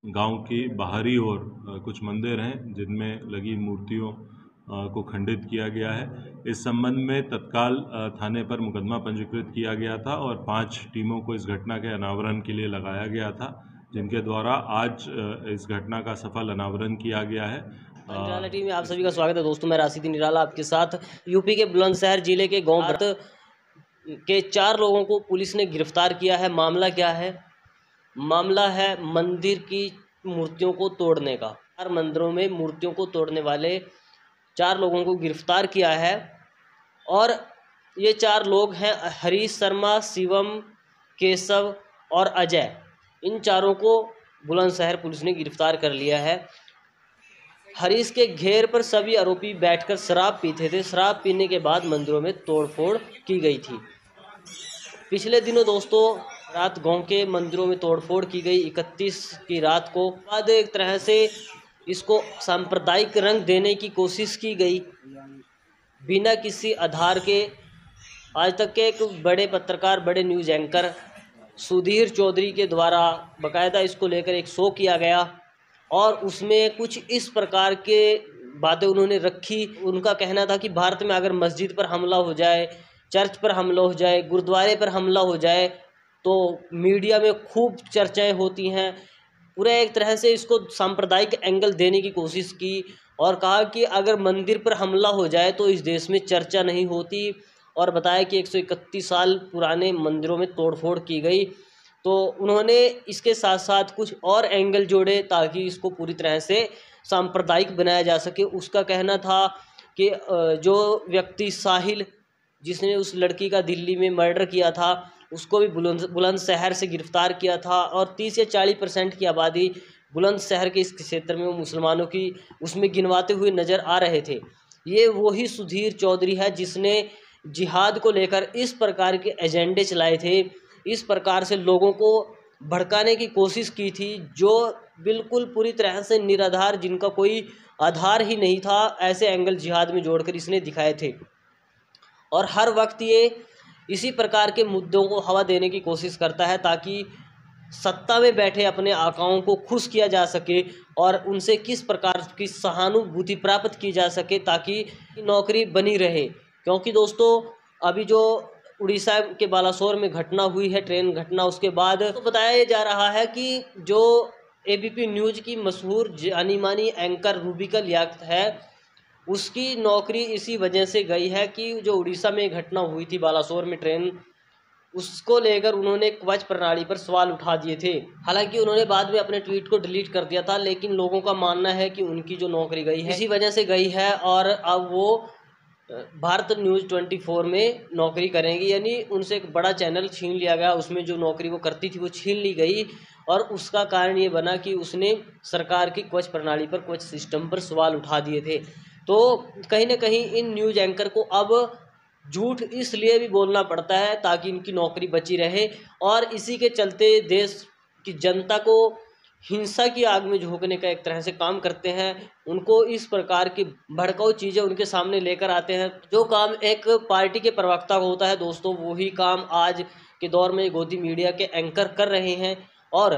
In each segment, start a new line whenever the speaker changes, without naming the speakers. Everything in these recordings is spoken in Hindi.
गांव की बाहरी ओर कुछ मंदिर हैं जिनमें लगी मूर्तियों को खंडित किया गया है। इस संबंध में तत्काल थाने पर मुकदमा पंजीकृत किया गया था और 5 टीमों को इस घटना के अनावरण के लिए लगाया गया था, जिनके द्वारा आज इस घटना का सफल अनावरण किया गया है।
निराला टीवी में आप सभी का स्वागत है दोस्तों। मैं राशिद निराला आपके साथ। यूपी के बुलंदशहर जिले के गांव भरत के 4 लोगों को पुलिस ने गिरफ्तार किया है। मामला क्या है? मामला है मंदिर की मूर्तियों को तोड़ने का। 4 मंदिरों में मूर्तियों को तोड़ने वाले 4 लोगों को गिरफ्तार किया है और ये 4 लोग हैं हरीश शर्मा, शिवम, केशव और अजय। इन चारों को बुलंदशहर पुलिस ने गिरफ्तार कर लिया है। हरीश के घेर पर सभी आरोपी बैठकर शराब पीते थे। शराब पीने के बाद मंदिरों में तोड़फोड़ की गई थी। पिछले दिनों दोस्तों रात गांव के मंदिरों में तोड़फोड़ की गई। 31 की रात को बाद एक तरह से इसको सांप्रदायिक रंग देने की कोशिश की गई बिना किसी आधार के। आज तक के एक बड़े पत्रकार, बड़े न्यूज़ एंकर सुधीर चौधरी के द्वारा बाकायदा इसको लेकर एक शो किया गया और उसमें कुछ इस प्रकार के बातें उन्होंने रखी। उनका कहना था कि भारत में अगर मस्जिद पर हमला हो जाए, चर्च पर हमला हो जाए, गुरुद्वारे पर हमला हो जाए तो मीडिया में खूब चर्चाएं होती हैं। पूरा एक तरह से इसको सांप्रदायिक एंगल देने की कोशिश की और कहा कि अगर मंदिर पर हमला हो जाए तो इस देश में चर्चा नहीं होती और बताया कि 131 साल पुराने मंदिरों में तोड़फोड़ की गई। तो उन्होंने इसके साथ साथ कुछ और एंगल जोड़े ताकि इसको पूरी तरह से सांप्रदायिक बनाया जा सके। उसका कहना था कि जो व्यक्ति साहिल, जिसने उस लड़की का दिल्ली में मर्डर किया था, उसको भी बुलंदशहर से गिरफ्तार किया था और 30 या 40% की आबादी बुलंदशहर के इस क्षेत्र में वो मुसलमानों की उसमें गिनवाते हुए नज़र आ रहे थे। ये वही सुधीर चौधरी है जिसने जिहाद को लेकर इस प्रकार के एजेंडे चलाए थे, इस प्रकार से लोगों को भड़काने की कोशिश की थी, जो बिल्कुल पूरी तरह से निराधार, जिनका कोई आधार ही नहीं था, ऐसे एंगल जिहाद में जोड़कर इसने दिखाए थे। और हर वक्त ये इसी प्रकार के मुद्दों को हवा देने की कोशिश करता है ताकि सत्ता में बैठे अपने आकाओं को खुश किया जा सके और उनसे किस प्रकार की सहानुभूति प्राप्त की जा सके ताकि नौकरी बनी रहे। क्योंकि दोस्तों अभी जो उड़ीसा के बालासोर में घटना हुई है, ट्रेन घटना, उसके बाद तो बताया जा रहा है कि जो एबीपी न्यूज़ की मशहूर जानी मानी एंकर रूबिका लियाकत है, उसकी नौकरी इसी वजह से गई है कि जो उड़ीसा में घटना हुई थी बालासोर में ट्रेन, उसको लेकर उन्होंने कवच प्रणाली पर सवाल उठा दिए थे। हालांकि उन्होंने बाद में अपने ट्वीट को डिलीट कर दिया था, लेकिन लोगों का मानना है कि उनकी जो नौकरी गई है इसी वजह से गई है और अब वो भारत न्यूज़ 24 में नौकरी करेंगी। यानी उनसे एक बड़ा चैनल छीन लिया गया, उसमें जो नौकरी वो करती थी वो छीन ली गई और उसका कारण ये बना कि उसने सरकार की कवच प्रणाली पर, कवच सिस्टम पर सवाल उठा दिए थे। तो कहीं ना कहीं इन न्यूज़ एंकर को अब झूठ इसलिए भी बोलना पड़ता है ताकि इनकी नौकरी बची रहे और इसी के चलते देश की जनता को हिंसा की आग में झोंकने का एक तरह से काम करते हैं। उनको इस प्रकार की भड़काऊ चीज़ें उनके सामने लेकर आते हैं। जो काम एक पार्टी के प्रवक्ता को होता है दोस्तों, वही काम आज के दौर में गोदी मीडिया के एंकर कर रहे हैं और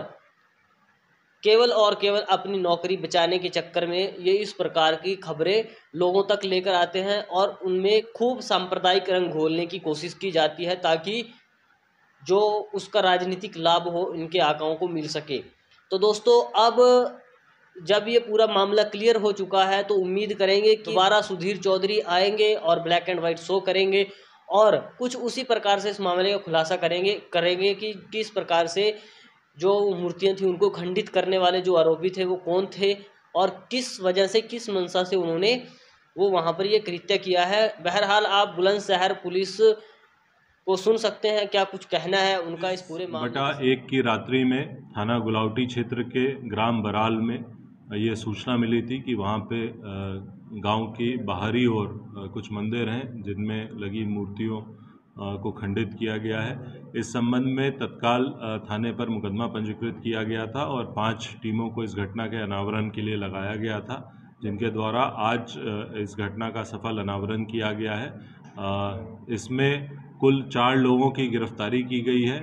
केवल अपनी नौकरी बचाने के चक्कर में ये इस प्रकार की खबरें लोगों तक लेकर आते हैं और उनमें खूब सांप्रदायिक रंग घोलने की कोशिश की जाती है ताकि जो उसका राजनीतिक लाभ हो इनके आकाओं को मिल सके। तो दोस्तों अब जब ये पूरा मामला क्लियर हो चुका है तो उम्मीद करेंगे कि दोबारा सुधीर चौधरी आएंगे और ब्लैक एंड वाइट शो करेंगे और कुछ उसी प्रकार से इस मामले का खुलासा करेंगे कि किस प्रकार से जो मूर्तियां थी उनको खंडित करने वाले जो आरोपी थे वो कौन थे और किस वजह से, किस मंशा से उन्होंने वो वहां पर ये कृत्य किया है। बहरहाल आप बुलंदशहर पुलिस को सुन सकते हैं, क्या कुछ कहना है उनका इस पूरे मामले।
1 की रात्रि में थाना गुलावटी क्षेत्र के ग्राम बराल में ये सूचना मिली थी कि वहाँ पे गांव की बाहरी ओर कुछ मंदिर हैं जिनमें लगी मूर्तियों को खंडित किया गया है। इस संबंध में तत्काल थाने पर मुकदमा पंजीकृत किया गया था और 5 टीमों को इस घटना के अनावरण के लिए लगाया गया था, जिनके द्वारा आज इस घटना का सफल अनावरण किया गया है। इसमें कुल 4 लोगों की गिरफ्तारी की गई है।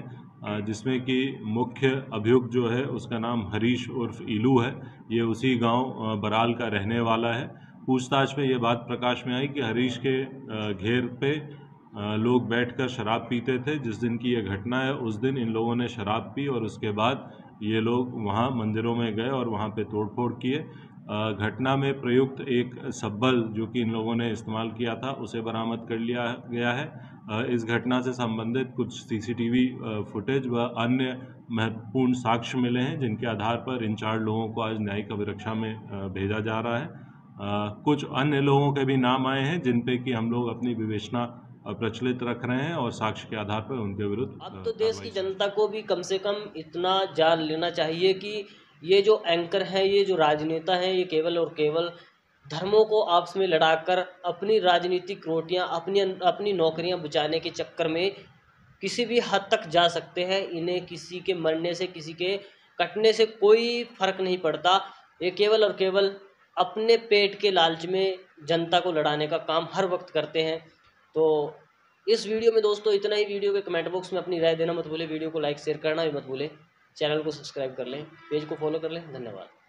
जिसमें कि मुख्य अभियुक्त जो है उसका नाम हरीश उर्फ इलू है। ये उसी गांव बराल का रहने वाला है। पूछताछ में ये बात प्रकाश में आई कि हरीश के घेर पे लोग बैठकर शराब पीते थे। जिस दिन की ये घटना है उस दिन इन लोगों ने शराब पी और उसके बाद ये लोग वहाँ मंदिरों में गए और वहाँ पे तोड़फोड़ किए। घटना में प्रयुक्त एक सब्बल जो कि इन लोगों ने इस्तेमाल किया था उसे बरामद कर लिया गया है। इस घटना से संबंधित कुछ सीसीटीवी फुटेज व अन्य महत्वपूर्ण साक्ष्य मिले हैं, जिनके आधार पर इन 4 लोगों को आज न्यायिक अभिरक्षा में भेजा जा रहा है। कुछ अन्य लोगों के भी नाम आए हैं जिन पे कि हम लोग अपनी विवेचना प्रचलित रख रहे हैं और साक्ष्य के आधार पर उनके विरुद्ध
अब तो देश की जनता को भी कम से कम इतना जान लेना चाहिए कि ये जो एंकर हैं, ये जो राजनेता हैं, ये केवल और केवल धर्मों को आपस में लड़ाकर अपनी राजनीतिक रोटियां, अपनी नौकरियां बचाने के चक्कर में किसी भी हद तक जा सकते हैं। इन्हें किसी के मरने से, किसी के कटने से कोई फर्क नहीं पड़ता। ये केवल और केवल अपने पेट के लालच में जनता को लड़ाने का काम हर वक्त करते हैं। तो इस वीडियो में दोस्तों इतना ही। वीडियो के कमेंट बॉक्स में अपनी राय देना मत भूलें, वीडियो को लाइक शेयर करना भी मत भूलें, चैनल को सब्सक्राइब कर लें, पेज को फॉलो कर लें। धन्यवाद।